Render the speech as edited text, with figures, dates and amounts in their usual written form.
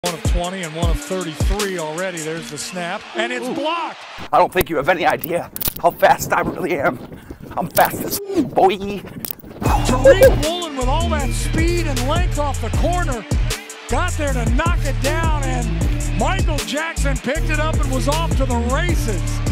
One of 20 and one of 33 already. There's the snap, and it's blocked. I don't think you have any idea how fast I really am. I'm fast as boy. Tariq Woolen with all that speed and length off the corner got there to knock it down, and Michael Jackson picked it up and was off to the races.